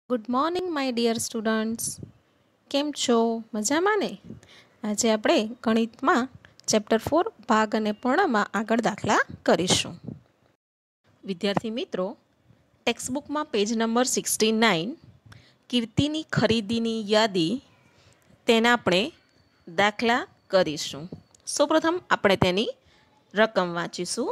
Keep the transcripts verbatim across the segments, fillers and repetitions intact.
Good morning my dear students. કેમ છો? મજામાં ને? આજે આપણે ગણિતમાં ચેપ્ટર ફોર ભાગ અને પૂર્ણમાં આગળ દાખલા કરીશું. વિદ્યાર્થી મિત્રો, ટેક્સ્ટબુકમાં પેજ નંબર સિક્સટી નાઇન કીર્તિની ખરીદીની યાદી તેના આપણે દાખલા કરીશું. સૌપ્રથમ આપણે તેની રકમ વાંચીશું.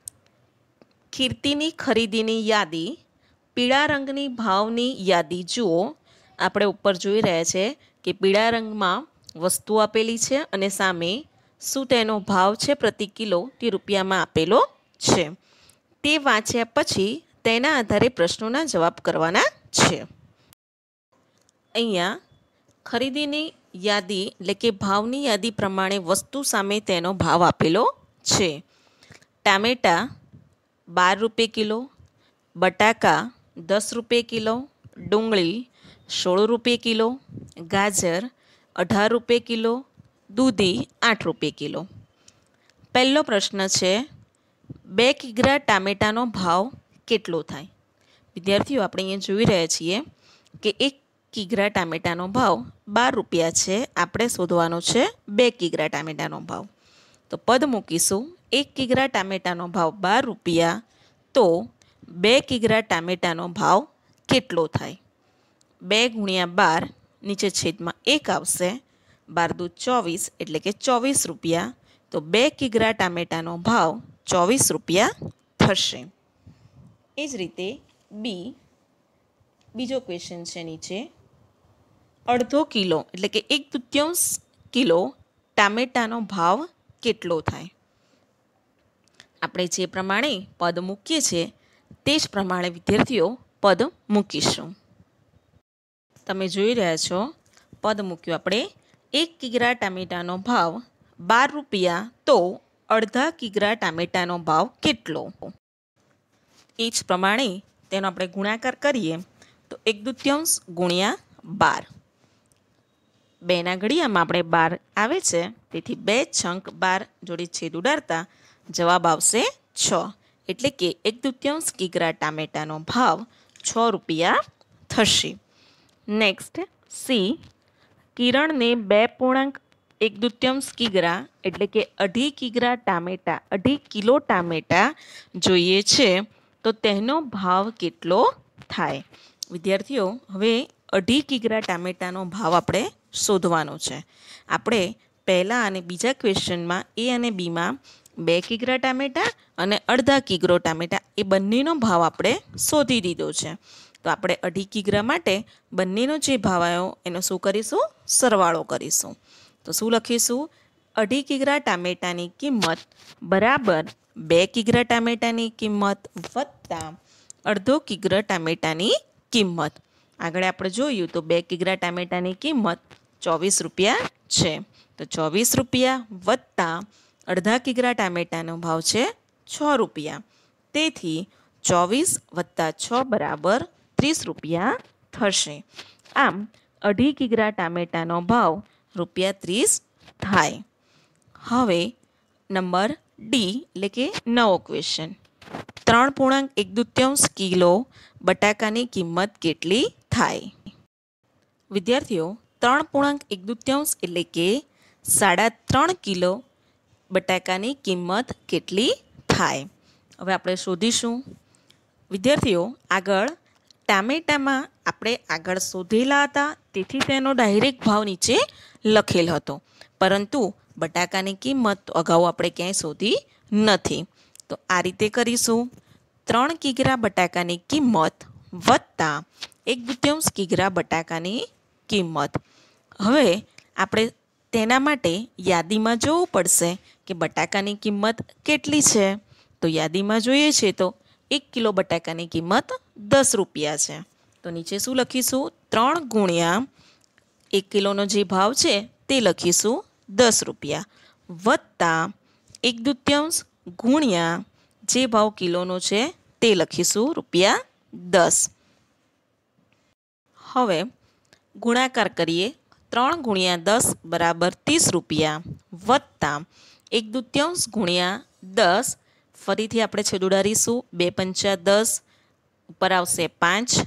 કીર્તિની ખરીદીની યાદી, પીળા રંગની ભાવની યાદી જુઓ. આપણે ઉપર જોઈ રહ્યા છે કે પીળા રંગમાં વસ્તુ આપેલી છે અને સામે શું તેનો ભાવ છે પ્રતિ કિલો તે રૂપિયામાં આપેલો છે. તે વાંચ્યા પછી તેના આધારે પ્રશ્નોના જવાબ કરવાના છે. અહીંયા ખરીદીની યાદી એટલે કે ભાવની યાદી પ્રમાણે વસ્તુ સામે તેનો ભાવ આપેલો છે. ટામેટા બાર રૂપિયા કિલો, બટાકા દસ રૂપિયા કિલો, ડુંગળી સોળ રૂપિયા કિલો, ગાજર અઢાર રૂપિયા કિલો, દૂધી આઠ રૂપિયા કિલો. પહેલો પ્રશ્ન છે, બે કિગ્રા ટામેટાનો ભાવ કેટલો થાય? વિદ્યાર્થીઓ, આપણે અહીંયા જોઈ રહ્યા છીએ કે એક કિગ્રા ટામેટાનો ભાવ બાર રૂપિયા છે. આપણે શોધવાનો છે બે કિગ્રા ટામેટાનો ભાવ. તો પદ મૂકીશું. એક કિગ્રા ટામેટાનો ભાવ બાર રૂપિયા, તો બે કિગ્રા ટામેટાનો ભાવ કેટલો થાય? બે ગુણ્યા બાર, નીચે છેદમાં એક આવશે. બાર દુ ચોવીસ એટલે કે ચોવીસ રૂપિયા. તો બે કિગ્રા ટામેટાનો ભાવ ચોવીસ રૂપિયા થશે. એ જ રીતે બી બીજો ક્વેશ્ચન છે નીચે. અડધો કિલો એટલે કે એક તૃતીયાંશ કિલો ટામેટાનો ભાવ કેટલો થાય? આપણે જે પ્રમાણે પદ મૂકીએ છીએ તે જ પ્રમાણે વિદ્યાર્થીઓ પદ મૂકીશું. તમે જોઈ રહ્યા છો પદ મૂક્યું આપણે. એક કિગ્રા ટામેટાનો ભાવ બાર રૂપિયા, તો અડધા કિગ્રા ટામેટાનો ભાવ કેટલો? એ જ પ્રમાણે તેનો આપણે ગુણાકાર કરીએ તો એક દૂત્યાંશ ગુણ્યા બાર. બેના ઘડિયામાં આપણે બાર આવે છે, તેથી બે છંક બાર જોડે છેદ ઉડાડતા જવાબ આવશે છ. એટલે કે એક દૂત્યાંશ કિગ્રા ટામેટાનો ભાવ છ રૂપિયા થશે. Next C. કિરણને બે પૂર્ણાંક એક દૂત્યાંશ કિગ્રા એટલે કે અઢી કિગ્રા ટામેટા અઢી કિલો ટામેટા જોઈએ છે, તો તેનો ભાવ કેટલો થાય? વિદ્યાર્થીઓ, હવે અઢી કિગ્રા ટામેટાનો ભાવ આપણે શોધવાનો છે. આપણે પહેલાં અને બીજા ક્વેશ્ચનમાં એ અને બીમાં બે કિગ્રા ટામેટા અને અડધા કિગ્રો ટામેટા એ બંનેનો ભાવ આપણે શોધી દીધો છે. તો આપણે અઢી કિગ્રા માટે બંનેનો જે ભાવ આવ્યો એનો શું કરીશું? સરવાળો કરીશું. તો શું લખીશું? અઢી કિગ્રા ટામેટાની કિંમત બરાબર બે કિગ્રા ટામેટાની કિંમત વત્તા અડધો કિગ્રા ટામેટાની કિંમત. આગળ આપણે જોયું તો બે કિગ્રા ટામેટાની કિંમત ચોવીસ રૂપિયા છે. તો ચોવીસ રૂપિયા વત્તા અડધા કિગ્રા ટામેટાનો ભાવ છે છ રૂપિયા. તેથી ચોવીસ વત્તા છ બરાબર ત્રીસ રૂપિયા થશે. આમ અઢી કિગ્રા ટામેટાનો ભાવ રૂપિયા ત્રીસ થાય. હવે નંબર ડી એટલે કે નવો ક્વેશ્ચન. ત્રણ પૂર્ણાંક એક દૂત્યાંશ કિલો બટાકાની કિંમત કેટલી થાય? વિદ્યાર્થીઓ, ત્રણ પૂર્ણાંક એક દૂત્યાંશ એટલે કે સાડા ત્રણ કિલો બટાકાની કિંમત કેટલી થાય? હવે આપણે શોધીશું. વિદ્યાર્થીઓ, આગળ ટામેટામાં આપણે આગળ શોધેલા હતા, તેથી તેનો ડાયરેક્ટ ભાવ નીચે લખેલ હતો, પરંતુ બટાકાની કિંમત અગાઉ આપણે ક્યાંય શોધી નથી. તો આ રીતે કરીશું. ત્રણ કિગ્રા બટાકાની કિંમત વત્તા એક દૂત્યાંશ કિગ્રા બટાકાની કિંમત. હવે આપણે તેના માટે યાદીમાં જોવું પડશે કે બટાકાની કિંમત કેટલી છે. તો યાદીમાં જોઈએ છે તો એક કિલો બટાકાની કિંમત દસ રૂપિયા છે. તો નીચે શું લખીશું? ત્રણ ગુણ્યા એક કિલોનો જે ભાવ છે તે લખીશું દસ રૂપિયા વત્તા એક દૂત્યાંશ ગુણ્યા જે ભાવ કિલોનો છે તે લખીશું રૂપિયા દસ. હવે ગુણાકાર કરીએ. ત્રણ ગુણ્યા દસ બરાબર ત્રીસ રૂપિયા વત્તા એક દૂત્યાંશ ગુણ્યા દસ. ફરીથી આપણે છેદ ઉડાડીશું. બે પંચા દસ, ઉપર આવશે પાંચ,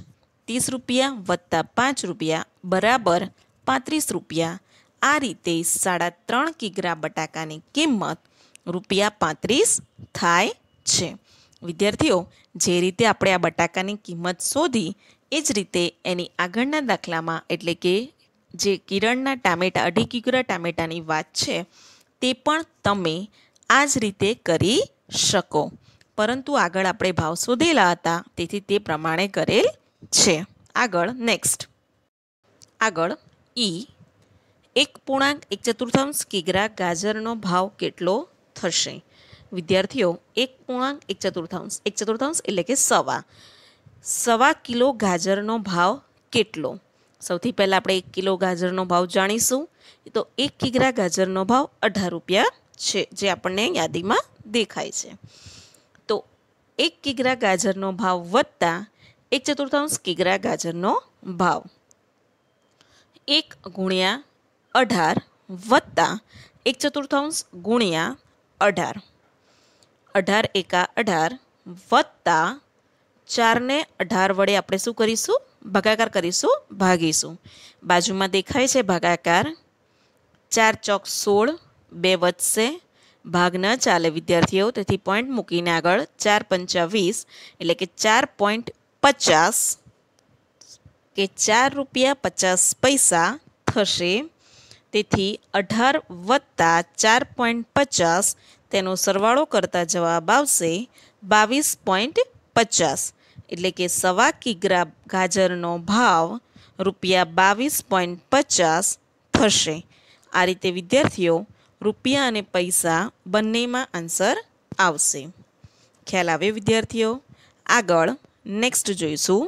ત્રીસ રૂપિયા વત્તા પાંચ રૂપિયા બરાબર પાંત્રીસ રૂપિયા. આ રીતે સાડા ત્રણ કિગ્રા બટાકાની કિંમત રૂપિયા પાંત્રીસ થાય છે. વિદ્યાર્થીઓ, જે રીતે આપણે આ બટાકાની કિંમત શોધી એ જ રીતે એની આગળના દાખલામાં એટલે કે જે કિરણના ટામેટા અઢી કિગ્રા ટામેટાની વાત છે તે પણ તમે આ જ રીતે કરી શકો, પરંતુ આગળ આપણે ભાવ શોધેલા હતા તેથી તે પ્રમાણે કરેલ છે. આગળ નેક્સ્ટ આગળ ઈ એક પૂર્ણાંક એક ચતુર્થાંશ કિગ્રા ગાજરનો ભાવ કેટલો થશે? વિદ્યાર્થીઓ, એક પૂર્ણાંક એક ચતુર્થાંશ એક ચતુર્થાંશ એટલે કે સવા સવા કિલો ગાજરનો ભાવ કેટલો? સૌથી પહેલાં આપણે એક કિલો ગાજરનો ભાવ જાણીશું. તો એક કિગ્રા ગાજરનો ભાવ અઢાર રૂપિયા છે, જે આપણને યાદીમાં દેખાય છે. તો એક કિગ્રા ગાજરનો ભાવ વત્તા એક ચતુર્થાંશ કિગ્રા ગાજરનો ભાવ એક ગુણ્યા અઢાર વત્તા એક ચતુર્થાંશ ગુણ્યા અઢાર અઢાર એકા અઢાર વત્તા ચારને અઢાર વડે આપણે શું કરીશું? ભાગાકાર કરીશું, ભાગીશું. બાજુમાં દેખાય છે ભાગાકાર. ચાર ચોક સોળ, બે વધશે, ભાગ ન ચાલે વિદ્યાર્થીઓ, તેથી પોઈન્ટ મૂકીને આગળ ચાર પંચા વીસ એટલે કે ચાર પોઈન્ટ પચાસ કે ચાર રૂપિયા પચાસ પૈસા થશે. તેથી અઢાર વત્તા ચાર પોઈન્ટ પચાસ તેનો સરવાળો કરતા જવાબ આવશે બાવીસ પોઈન્ટ પચાસ, એટલે કે સવા કિગ્રા ગાજરનો ભાવ રૂપિયા બાવીસ પોઈન્ટ પચાસ થશે. આ રીતે વિદ્યાર્થીઓ રૂપિયા અને પૈસા બંનેમાં આન્સર આવશે. ખ્યાલ આવે વિદ્યાર્થીઓ? આગળ નેક્સ્ટ જોઈશું.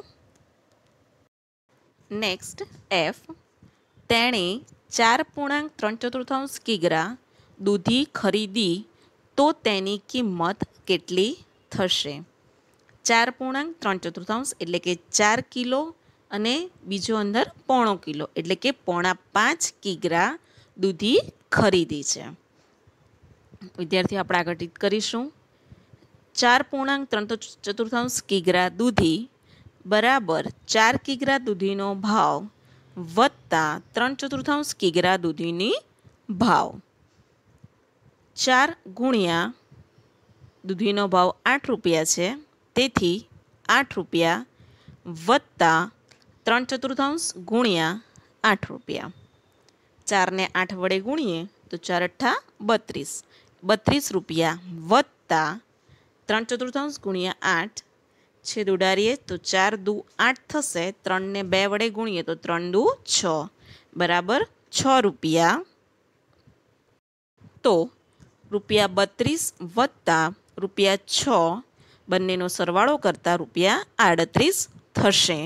નેક્સ્ટ એફ તેણે ચાર પૂર્ણાંક ત્રણ ચતુર્થાંશ કિગ્રા દૂધી ખરીદી તો તેની કિંમત કેટલી થશે? ચાર પૂર્ણાંક ત્રણ ચતુર્થાંશ એટલે કે ચાર કિલો અને બીજો અંદર પોણો કિલો એટલે કે પોણા પાંચ કિગ્રા દૂધી ખરીદી છે. વિદ્યાર્થીઓ, આપણે આગળ રીત કરીશું. ચાર પૂર્ણાંક ત્રણ ચતુર્થાંશ કિગ્રા દૂધી બરાબર ચાર કિગ્રા દૂધીનો ભાવ વત્તા ત્રણ ચતુર્થાંશ કિગ્રા દૂધીની ભાવ. ચાર ગુણ્યા દૂધીનો ભાવ આઠ રૂપિયા છે, તેથી આઠ રૂપિયા વત્તા ત્રણ ચતુર્થાંશ ગુણ્યા આઠ રૂપિયા. ચારને આઠ વડે ગુણીએ તો ચાર અઠ્ઠા બત્રીસ બત્રીસ રૂપિયા વત્તા ત્રણ ચતુર્થાંશ ગુણ્યા આઠ છેદ ઉડાડીએ તો ચાર દુ આઠ થશે. ત્રણને બે વડે ગુણીએ તો ત્રણ દુ છ બરાબર છ રૂપિયા. તો રૂપિયા બત્રીસ વત્તા રૂપિયા છ બંનેનો સરવાળો કરતાં રૂપિયા આડત્રીસ થશે.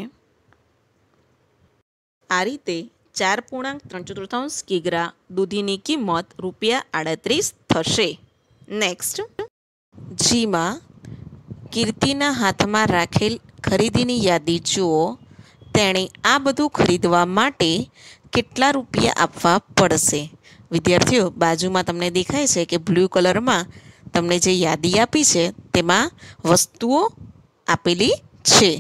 આ રીતે ચાર પૂર્ણાંક ત્રણ ચતુર્થાંશ કિગ્રા દૂધીની કિંમત રૂપિયા આડત્રીસ થશે. નેક્સ્ટ જીમાં કીર્તિના હાથમાં રાખેલ ખરીદીની યાદી જુઓ. તેણે આ બધું ખરીદવા માટે કેટલા રૂપિયા આપવા પડશે? વિદ્યાર્થીઓ, બાજુમાં તમને દેખાય છે કે બ્લુ કલરમાં તમને જે યાદી આપી છે તેમાં વસ્તુઓ આપેલી છે.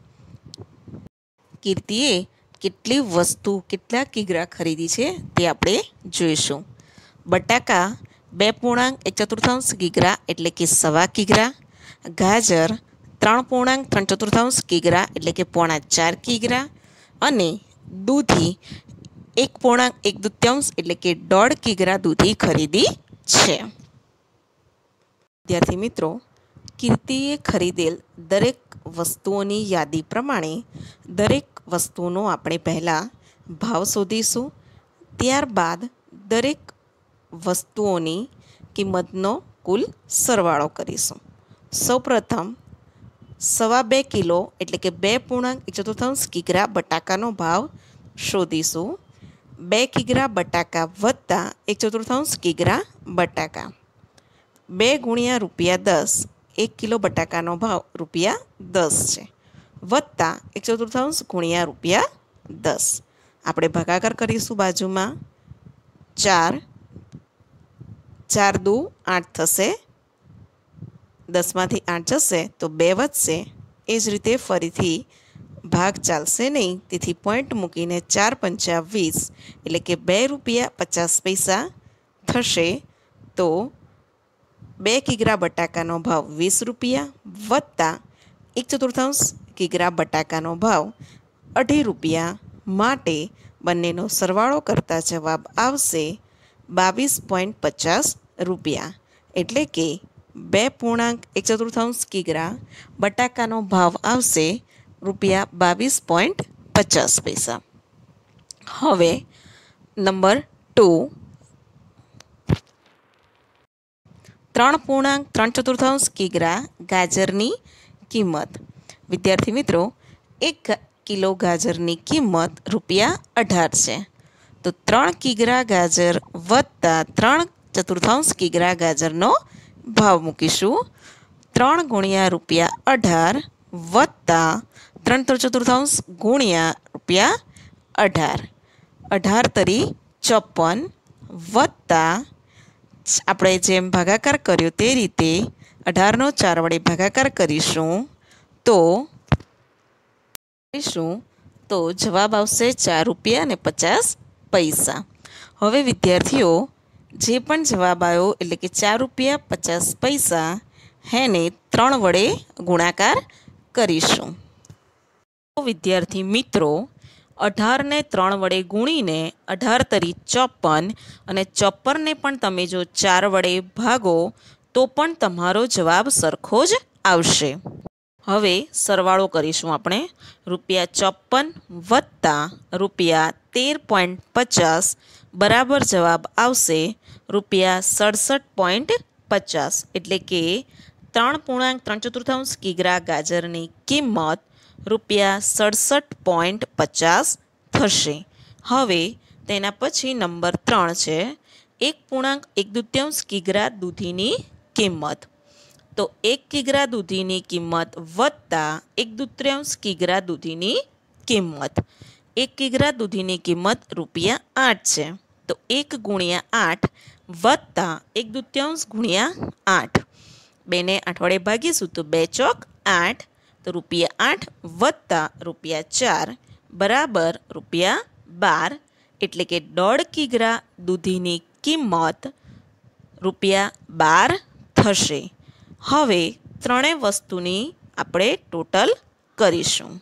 કીર્તિએ કેટલી વસ્તુ કેટલા કિગ્રા ખરીદી છે તે આપણે જોઈશું. બટાકા બે પૂર્ણાંક એક ચતુર્થાંશ કિગ્રા એટલે કે સવા કિગ્રા, ગાજર ત્રણ પૂર્ણાંક ત્રણ ચતુર્થાંશ કિગ્રા એટલે કે પોણા ચાર કિગ્રા અને દૂધી એક પૂર્ણાંક એક દૂત્યાંશ એટલે કે દોઢ કિગ્રા દૂધી ખરીદી છે. વિદ્યાર્થી મિત્રો, કીર્તિએ ખરીદેલ દરેક વસ્તુઓની યાદી પ્રમાણે દરેક વસ્તુનો આપણે પહેલાં ભાવ શોધીશું. ત્યારબાદ દરેક વસ્તુઓની કિંમતનો કુલ સરવાળો કરીશું. સૌપ્રથમ સવા બે કિલો એટલે કે બે પૂર્ણાંક એક ચતુર્થાંશ કિગ્રા બટાકાનો ભાવ શોધીશું. બે કિગ્રા બટાકા વત્તા એક ચતુર્થાંશ કિગ્રા બટાકા બે ગુણ્યા રૂપિયા દસ એક કિલો બટાકાનો ભાવ રૂપિયા દસ છે વત્તા એક ચતુર્થાંશ ગુણ્યા રૂપિયા દસ. આપણે ભાગાકાર કરીશું બાજુમાં. ચાર ચાર દુ આઠ થશે, દસમાંથી આઠ જશે તો બે વધશે. એ જ રીતે ફરીથી ભાગ ચાલશે નહીં, તેથી પોઈન્ટ મૂકીને ચાર પંચા વીસ એટલે કે બે રૂપિયા પચાસ પૈસા થશે. તો બે કિગ્રા બટાકાનો ભાવ વીસ રૂપિયા વત્તા એક ચતુર્થાંશ કિગ્રા બટાકાનો ભાવ અઢી રૂપિયા માટે બંનેનો સરવાળો કરતા જવાબ આવશે બાવીસ પોઈન્ટ પચાસ રૂપિયા. એટલે કે બે પૂર્ણાંક એક ચતુર્થાંશ કિગ્રા બટાકાનો ભાવ આવશે રૂપિયા બાવીસ પોઈન્ટ પચાસ પૈસા. હવે નંબર ટુ, ત્રણ પૂર્ણાંક ત્રણ ચતુર્થાંશ કિગ્રા ગાજરની કિંમત. વિદ્યાર્થી મિત્રો, એક કિલો ગાજરની કિંમત રૂપિયા અઢાર છે. તો ત્રણ કિગ્રા ગાજર વત્તા ત્રણ ચતુર્થાંશ કિગ્રા ગાજરનો ભાવ મૂકીશું. ત્રણ ગુણ્યા રૂપિયા અઢાર વત્તા ત્રણ ચતુર્થાંશ ગુણ્યા રૂપિયા અઢાર, અઢાર તરી ચોપન વત્તા આપણે જેમ ભાગાકાર કર્યો તે રીતે અઢારનો ચાર વડે ભાગાકાર કરીશું તો કરીશું તો જવાબ આવશે ચાર રૂપિયા અને પચાસ પૈસા. હવે વિદ્યાર્થીઓ, જે પણ જવાબ આવ્યો એટલે કે ચાર રૂપિયા પચાસ પૈસા હેને ત્રણ વડે ગુણાકાર કરીશું. તો વિદ્યાર્થી મિત્રો, અઢારને ત્રણ વડે ગુણીને અઢાર તરી ચોપન અને ચોપનને પણ તમે જો ચાર વડે ભાગો તો પણ તમારો જવાબ સરખો જ આવશે. હવે સરવાળો કરીશું આપણે. રૂપિયા ચોપન વત્તા રૂપિયા તેર પોઈન્ટ પચાસ બરાબર જવાબ આવશે રૂપિયા સડસઠ પોઈન્ટ પચાસ. એટલે કે ત્રણ પૂર્ણાંક ત્રણ ચતુર્થાંશ કિગ્રા ગાજરની કિંમત રૂપિયા સડસઠ પોઈન્ટ પચાસ થશે. હવે તેના પછી નંબર ત્રણ છે એક પૂર્ણાંક એક દૂત્યાંશ કિગ્રા દૂધીની કિંમત. તો એક કિગ્રા દૂધીની કિંમત વત્તા એક દૂત્યાંશ કિગ્રા દૂધીની કિંમત. એક કિગ્રા દૂધીની કિંમત રૂપિયા આઠ છે. તો એક ગુણ્યા આઠ વત્તા એક દૂત્યાંશ ગુણ્યા આઠ, બેને આઠ વડે ભાગીશું તો બે ચોક આઠ, તો રૂપિયા આઠ વત્તા રૂપિયા ચાર બરાબર રૂપિયા બાર. એટલે કે દોઢ કિગ્રા દૂધીની કિંમત રૂપિયા બાર થશે. હવે ત્રણેય વસ્તુની આપણે ટોટલ કરીશું.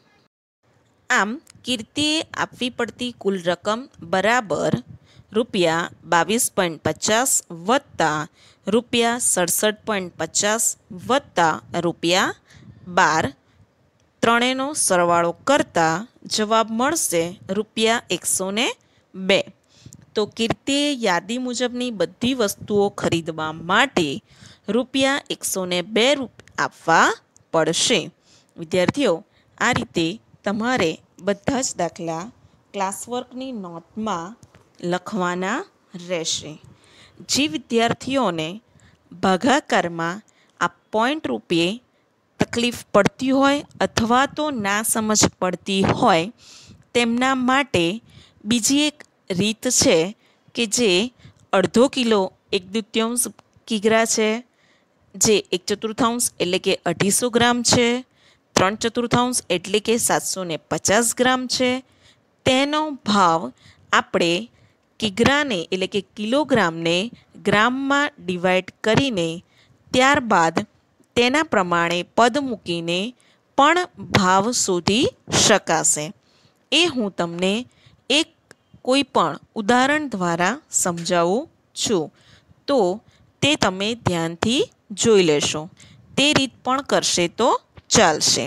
આમ કીર્તિએ આપવી પડતી કુલ રકમ બરાબર રૂપિયા બાવીસ પોઈન્ટ પચાસ વત્તા રૂપિયા સડસઠ પોઈન્ટ પચાસ વત્તા રૂપિયા બાર, ત્રણેયનો સરવાળો કરતા જવાબ મળશે રૂપિયા એકસો ને બે. તો કીર્તિએ યાદી મુજબની બધી વસ્તુઓ ખરીદવા માટે રૂપિયા એકસો ને બે રૂપિયા આપવા પડશે. વિદ્યાર્થીઓ, આ રીતે તમારે બધા જ દાખલા ક્લાસવર્કની નોટમાં લખવાના રહેશે. જે વિદ્યાર્થીઓને ભાગાકારમાં આ પોઈન્ટ રૂપે તકલીફ પડતી હોય અથવા તો ના સમજ પડતી હોય તેમના માટે બીજી એક રીત છે કે જે અડધો કિલો એક દૂત્યાંશ કિગ્રા છે, જે એક ચતુર્થાંશ એટલે કે અઢીસો ગ્રામ છે, ત્રણ ચતુર્થાંશ એટલે કે સાતસો ને પચાસ ગ્રામ છે, તેનો ભાવ આપણે કિગ્રાને એટલે કે કિલોગ્રામને ગ્રામમાં ડિવાઈડ કરીને ત્યારબાદ તેના પ્રમાણે પદ મૂકીને પણ ભાવ શોધી શકાશે. એ હું તમને એક કોઈ પણ ઉદાહરણ દ્વારા સમજાવું છું, તો તે તમે ધ્યાનથી જોઈ લેશો. તે રીત પણ કરશે તો ચાલશે.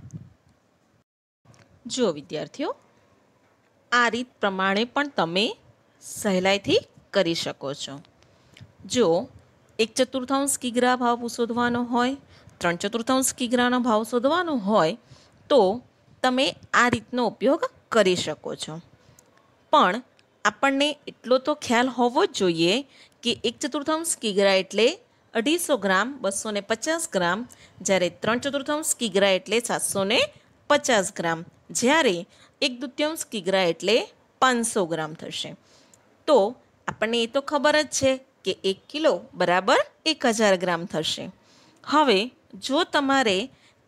જો વિદ્યાર્થીઓ, આ રીત પ્રમાણે પણ તમે સહેલાઈથી કરી શકો છો. જો એક ચતુર્થાંશ કિગ્રા ભાવ શોધવાનો હોય, ત્રણ ચતુર્થાંશ કિગ્રાનો ભાવ શોધવાનો હોય તો તમે આ રીતનો ઉપયોગ કરી શકો છો. પણ આપણને એટલો તો ખ્યાલ હોવો જ જોઈએ કે એક ચતુર્થાંશ કિગ્રા એટલે અઢીસો ગ્રામ બસો ને પચાસ ગ્રામ, જ્યારે ત્રણ ચતુર્થાંશ કિગ્રા એટલે સાતસો ને પચાસ ગ્રામ, જ્યારે એક દૂત્યાંશ કિગ્રા એટલે પાંચસો ગ્રામ થશે. તો આપણને એ તો ખબર જ છે કે એક કિલો બરાબર એક હજાર ગ્રામ થશે. હવે જો તમારે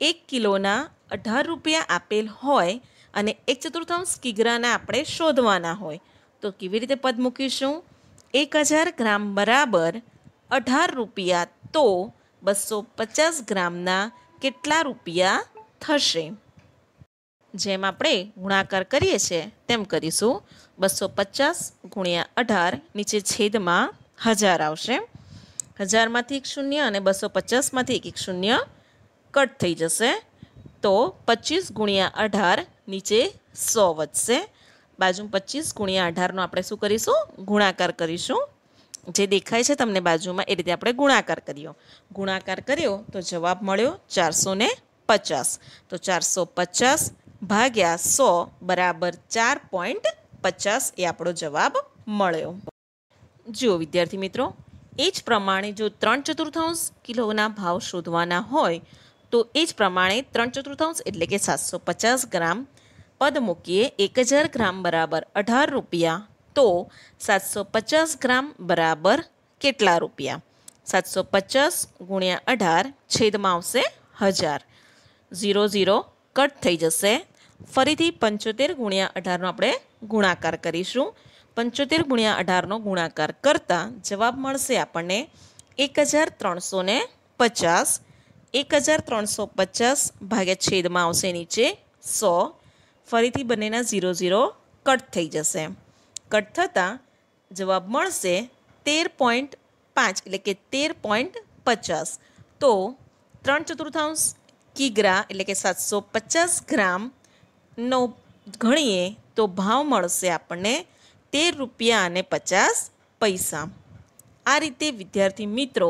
એક કિલોના અઢાર રૂપિયા આપેલ હોય અને એક ચતુર્થાંશ કિગ્રાના આપણે શોધવાના હોય તો કેવી રીતે પદ મૂકીશું? એક હજાર ગ્રામ બરાબર અઢાર રૂપિયા તો બસો પચાસ ગ્રામના કેટલા રૂપિયા થશે? જેમ આપણે ગુણાકાર કરીએ છીએ તેમ કરીશું. બસો પચાસ ગુણ્યા અઢાર, નીચે છેદમાં હજાર આવશે. હજારમાંથી એક શૂન્ય અને બસો પચાસમાંથી એક એક શૂન્ય કટ થઈ જશે. તો પચીસ ગુણ્યા અઢાર, નીચે સો વધશે. બાજુ પચીસ ગુણ્યા અઢારનો આપણે શું કરીશું? ગુણાકાર કરીશું. જે દેખાય છે તમને બાજુમાં એ રીતે આપણે ગુણાકાર કર્યો. ગુણાકાર કર્યો તો જવાબ મળ્યો ચારસો ને પચાસ. તો ચારસો પચાસ ભાગ્યા સો બરાબર ચાર પોઈન્ટ પચાસ એ આપણો જવાબ મળ્યો. જુઓ વિદ્યાર્થી મિત્રો, એ જ પ્રમાણે જો ત્રણ ચતુર્થાંશ કિલોના ભાવ શોધવાના હોય તો એ જ પ્રમાણે ત્રણ ચતુર્થાંશ એટલે કે સાતસો પચાસ ગ્રામ પદ મૂકીએ. એક હજાર ગ્રામ બરાબર અઢાર રૂપિયા તો સાતસો પચાસ ગ્રામ બરાબર કેટલા રૂપિયા? સાતસો પચાસ ગુણ્યા અઢાર, છેદમાં આવશે હજાર. ઝીરો ઝીરો કટ થઈ જશે. ફરીથી પંચોતેર ગુણ્યા અઢારનો આપણે ગુણાકાર કરીશું. પંચોતેર ગુણ્યા અઢારનો ગુણાકાર કરતાં જવાબ મળશે આપણને એક હજાર ત્રણસો ને પચાસ. એક હજાર ત્રણસો પચાસ ભાગ્યા છેદમાં આવશે નીચે સો. ફરીથી બંનેના ઝીરો ઝીરો કટ થઈ જશે. કટ થતાં જવાબ મળશે તેર પોઈન્ટ પાંચ એટલે કે તેર પોઈન્ટ પચાસ. તો ત્રણ ચતુર્થાંશ કિગ્રા એટલે કે સાતસો પચાસ ગ્રામનો ગણીએ તો ભાવ મળશે આપણને તેર રૂપિયા અને પચાસ પૈસા. આ રીતે વિદ્યાર્થી મિત્રો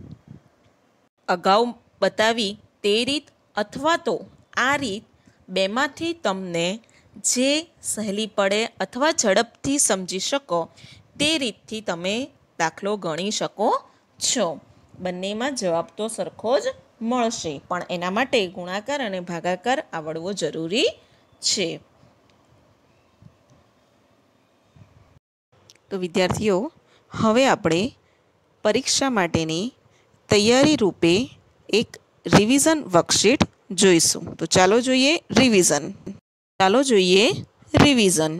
અગાઉ બતાવી તે રીત અથવા તો આ રીત બેમાંથી તમને જે સહેલી પડે અથવા ઝડપથી સમજી શકો તે રીતથી તમે દાખલો ગણી શકો છો. બંનેમાં જવાબ તો સરખો જ મળશે, પણ એના માટે ગુણાકાર અને ભાગાકાર આવડવો જરૂરી છે. તો વિદ્યાર્થીઓ, હવે આપણે પરીક્ષા માટેની તૈયારી રૂપે એક રિવિઝન વર્કશીટ જોઈશું. તો ચાલો જોઈએ રિવિઝન. ચાલો જોઈએ રિવિઝન.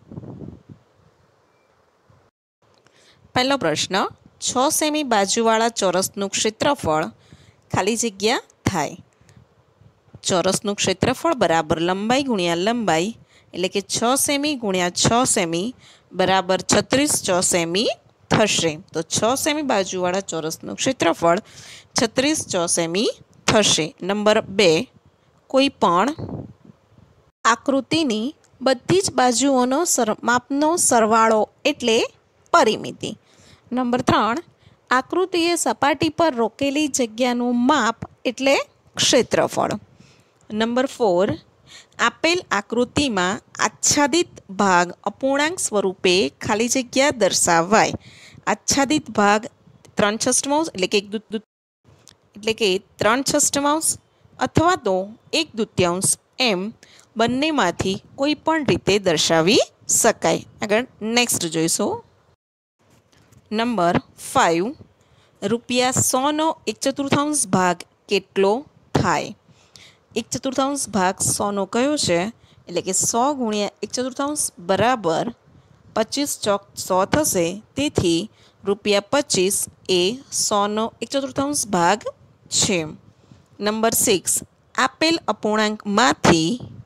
પહેલો પ્રશ્ન, છ સેમી બાજુવાળા ચોરસનું ક્ષેત્રફળ ખાલી જગ્યા થાય. ચોરસનું ક્ષેત્રફળ બરાબર લંબાઈ ગુણ્યા લંબાઈ એટલે કે છ સેમી ગુણ્યા છ સેમી બરાબર છત્રીસ છ સેમી થશે. તો છ સેમી બાજુવાળા ચોરસનું ક્ષેત્રફળ છત્રીસ છ સેમી થશે. નંબર બે, કોઈ પણ આકૃતિની બધી જ બાજુઓનો સર માપનો સરવાળો એટલે પરિમિતિ. નંબર ત્રણ, આકૃતિએ સપાટી પર રોકેલી જગ્યાનું માપ એટલે ક્ષેત્રફળ. નંબર ફોર, આપેલ આકૃતિમાં આચ્છાદિત ભાગ અપૂર્ણાંક સ્વરૂપે ખાલી જગ્યા દર્શાવાય. આચ્છાદિત ભાગ ત્રણ છઠ્ઠાંશ એટલે કે એક એટલે કે ત્રણ છઠ્ઠાંશ અથવા તો એક દૂત્યાંશ એમ બંનેમાંથી કોઈ પણ રીતે દર્શાવી શકાય. આગળ નેક્સ્ટ જોઈશું. નંબર ફાઇવ, રૂપિયા સોનો એક ચતુર્થાંશ ભાગ કેટલો થાય? એક ચતુર્થાંશ ભાગ સોનો કયો છે એટલે કે સો ગુણ્યા એક ચતુર્થાંશ બરાબર પચીસ ચોક સો થશે. તેથી રૂપિયા પચીસ એ સોનો એક ચતુર્થાંશ ભાગ છે. નંબર સિક્સ, આપેલ અપૂર્ણાંકમાંથી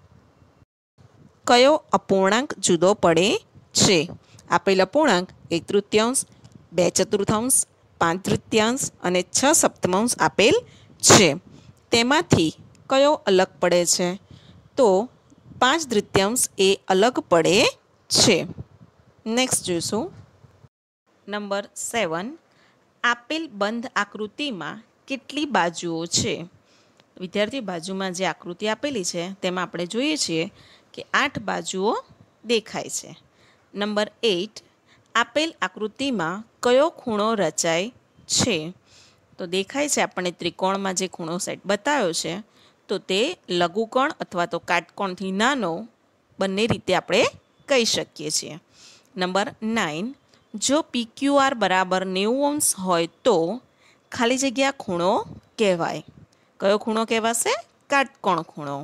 કયો અપૂર્ણાંક જુદો પડે છે? આપેલ અપૂર્ણાંક એક તૃતીયાંશ, બે ચતુર્થાંશ, પાંચ તૃતીયાંશ અને છ સપ્તમાંશ આપેલ છે. તેમાંથી કયો અલગ પડે છે? તો પાંચ તૃતીયાંશ એ અલગ પડે છે. નેક્સ્ટ જોઈશું. નંબર સેવન, આપેલ બંધ આકૃતિમાં કેટલી બાજુઓ છે? વિદ્યાર્થી, બાજુમાં જે આકૃતિ આપેલી છે તેમાં આપણે જોઈએ છીએ કે આઠ બાજુઓ દેખાય છે. નંબર એઇટ, આપેલ આકૃતિમાં કયો ખૂણો રચાય છે? તો દેખાય છે આપણને ત્રિકોણમાં જે ખૂણો સેટ બતાવ્યો છે તો તે લઘુકોણ અથવા તો કાટકોણથી નાનો બંને રીતે આપણે કહી શકીએ છીએ. નંબર નાઇન, જો પી ક્યુ આર બરાબર નેવું અંશ હોય તો ખાલી જગ્યા ખૂણો કહેવાય. કયો ખૂણો કહેવાશે? કાટકોણ ખૂણો.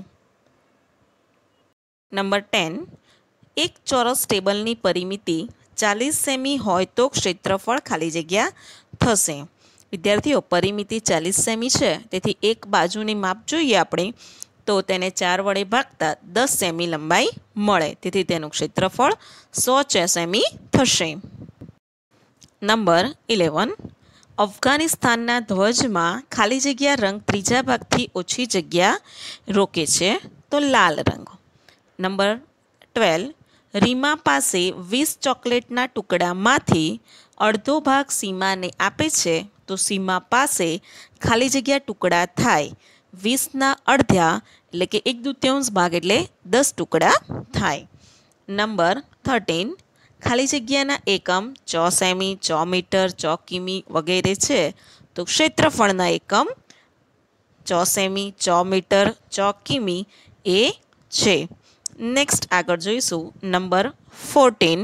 નંબર ટેન, એક ચોરસ ટેબલની પરિમિતિ ચાલીસ સેમી હોય તો ક્ષેત્રફળ ખાલી જગ્યા થશે. વિદ્યાર્થીઓ, પરિમિતિ ચાલીસ સેમી છે, તેથી એક બાજુની માપ જોઈએ આપણે તો તેને ચાર વડે ભાગતા દસ સેમી લંબાઈ મળે, તેથી તેનું ક્ષેત્રફળ સો સેમી થશે. નંબર ઇલેવન, અફઘાનિસ્તાનના ધ્વજમાં ખાલી જગ્યા રંગ ત્રીજા ભાગથી ઓછી જગ્યા રોકે છે, તો લાલ રંગ. નંબર ટ્વેલ્વ, રીમા પાસે વીસ ચોકલેટના ટુકડામાંથી અડધો ભાગ સીમાને આપે છે, તો સીમા પાસે ખાલી જગ્યા ટુકડા થાય વીસના અડધા એટલે કે એક દૂત્યાંશ ભાગ એટલે દસ ટુકડા થાય. નંબર થર્ટીન, ખાલી જગ્યાના એકમ ચો સેમી, ચો મીટર, ચો કિમી વગેરે છે, તો ક્ષેત્રફળના એકમ ચો સેમી, ચો મીટર, ચો કિમી એ છે. નેક્સ્ટ આગળ જોઈશું નંબર ફોર્ટીન.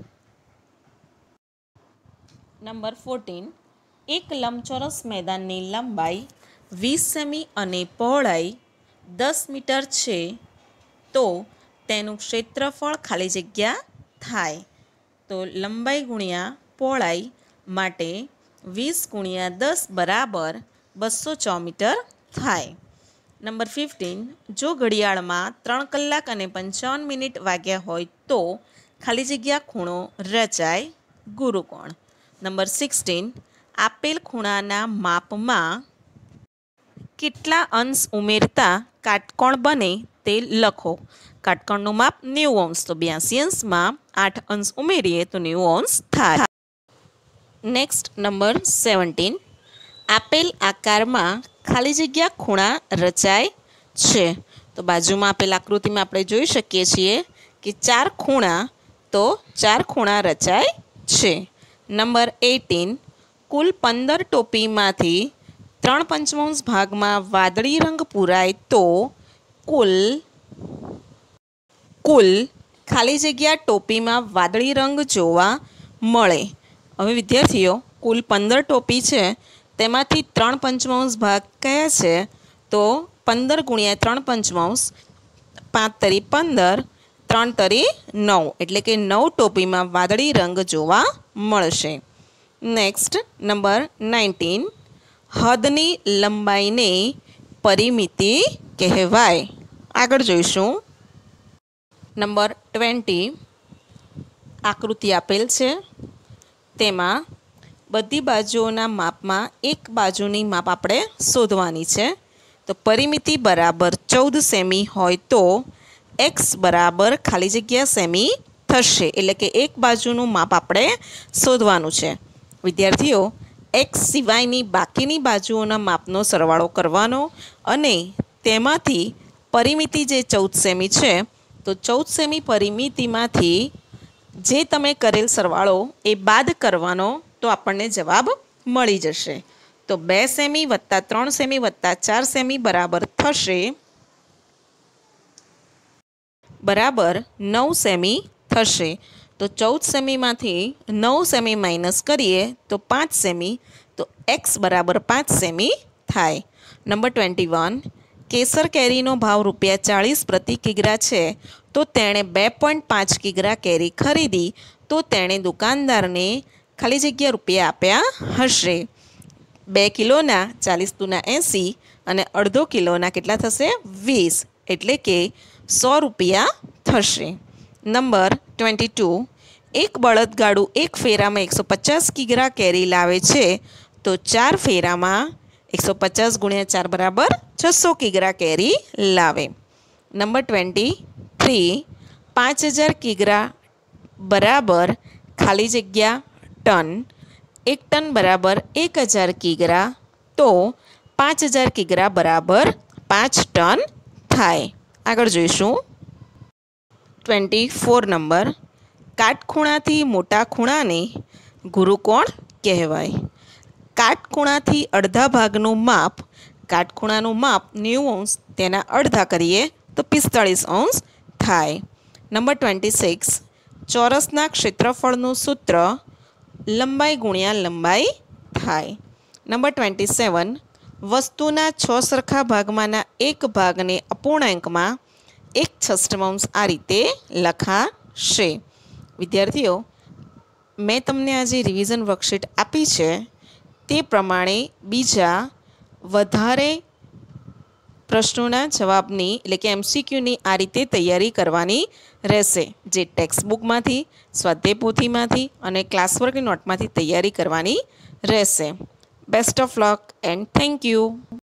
નંબર ફોર્ટીન, એક લંબચોરસ મેદાનની લંબાઈ વીસ સેમી અને પહોળાઈ દસ મીટર છે, તો તેનું ક્ષેત્રફળ ખાલી જગ્યા થાય. તો લંબાઈ ગુણ્યા પહોળાઈ માટે વીસ ગુણ્યા દસ બરાબર બસો ચો મીટર થાય. નંબર ફિફ્ટીન, જો ઘડિયાળમાં ત્રણ કલાક અને પંચાવન મિનિટ વાગ્યા હોય તો ખાલી જગ્યા ખૂણો રચાય ગુરુકોણ. નંબર સિક્સટીન, આપેલ ખૂણાના માપમાં કેટલા અંશ ઉમેરતા કાટકોણ બને તે લખો. કાટકોણનું માપ નેવું અંશ, તો બ્યાસી અંશમાં આઠ અંશ ઉમેરીએ તો નેવું અંશ થાય. નેક્સ્ટ નંબર સેવન્ટીન, આપેલ આકારમાં ખાલી જગ્યા ખૂણા રચાય છે, તો બાજુમાં આપેલ આકૃતિમાં આપણે જોઈ શકીએ છીએ કે ચાર ખૂણા, તો ચાર ખૂણા રચાય છે. નંબર એટીન, કુલ પંદર ટોપીમાંથી ત્રણ પંચમાંશ ભાગમાં વાદળી રંગ પૂરાય તો કુલ કુલ ખાલી જગ્યા ટોપીમાં વાદળી રંગ જોવા મળે. હવે વિદ્યાર્થીઓ, કુલ પંદર ટોપી છે, તેમાંથી ત્રણ પંચમાંશ ભાગ કયા છે, તો પંદર ગુણ્યા ત્રણ પંચમાંશ, પાંચ તરી પંદર, ત્રણ તરી નવ, એટલે કે નવ ટોપીમાં વાદળી રંગ જોવા મળશે. નેક્સ્ટ નંબર નાઇન્ટીન, હદની લંબાઈને પરિમિતિ કહેવાય. આગળ જોઈશું નંબર ટ્વેન્ટી, આકૃતિ આપેલ છે, તેમાં બધી બાજુઓના માપમાં એક બાજુની માપ આપણે શોધવાની છે. તો પરિમિતિ બરાબર ચૌદ સેમી હોય તો એક્સ બરાબર ખાલી જગ્યા સેમી થશે, એટલે કે એક બાજુનું માપ આપણે શોધવાનું છે. વિદ્યાર્થીઓ, એક્સ સિવાયની બાકીની બાજુઓના માપનો સરવાળો કરવાનો અને તેમાંથી પરિમિતિ જે ચૌદ સેમી છે, તો ચૌદ સેમી પરિમિતિમાંથી જે તમે કરેલ સરવાળો એ બાદ કરવાનો, તો આપણને જવાબ મળી જશે. તો બે સેમી વત્તા ત્રણ સેમી વત્તા ચાર સેમી બરાબર થશે બરાબર નવ સેમી થશે. તો ચૌદ સેમીમાંથી નવ સેમી માઇનસ કરીએ તો પાંચ સેમી, તો એક્સ બરાબર પાંચ સેમી થાય. નંબર ટ્વેન્ટી વન, કેસર કેરીનો ભાવ રૂપિયા ચાળીસ પ્રતિ કિગ્રા છે, તો તેણે બે પોઈન્ટ પાંચ કિગ્રા કેરી ખરીદી, તો તેણે દુકાનદારને ખાલી જગ્યા રૂપિયા આપ્યા હશે. બે કિલોના ચાલીસ દુના એંસી અને અડધો કિલોના કેટલા થશે? વીસ, એટલે કે સો રૂપિયા થશે. નંબર ટ્વેન્ટી ટુ, એક બળદગાડું એક ફેરામાં એકસો પચાસ કિગ્રા કેરી લાવે છે, તો ચાર ફેરામાં એકસો પચાસ ગુણ્યા ચાર બરાબર છસો કિગ્રા કેરી લાવે. નંબર ટ્વેન્ટી થ્રી, પાંચ હજાર કિગ્રા બરાબર ખાલી જગ્યા ટન, એક ટન બરાબર એક હજાર કિગ્રા, તો પાંચ હજાર કિગ્રા બરાબર પાંચ ટન થાય. આગળ જોઈશું ટ્વેન્ટી ફોર નંબર, કાટખૂણાથી મોટા ખૂણાને ગુરુકોણ કહેવાય. કાટખૂણાથી અડધા ભાગનું માપ, કાટખૂણાનું માપ નેવું અંશ, તેના અડધા કરીએ તો પિસ્તાળીસ અંશ થાય. નંબર ટ્વેન્ટી સિક્સ, ચોરસના ક્ષેત્રફળનું સૂત્ર લંબાઈ ગુણ્યા લંબાઈ થાય. નંબર ટ્વેન્ટી સેવન, વસ્તુના છ સરખા ભાગમાંના એક ભાગને અપૂર્ણાંકમાં એક છઠ્ઠાંશ આ રીતે લખાશે. વિદ્યાર્થીઓ, મેં તમને આજે રિવિઝન વર્કશીટ આપી છે તે પ્રમાણે બીજા વધારે પ્રશ્નોના જવાબની એટલે કે એમસીક્યુની આ રીતે તૈયારી કરવાની રહેશે, જે ટેક્સ્ટ બુકમાંથી, સ્વાધ્યાય પોથીમાંથી અને ક્લાસવર્કની નોટમાંથી તૈયારી કરવાની રહેશે. Best of luck and thank you.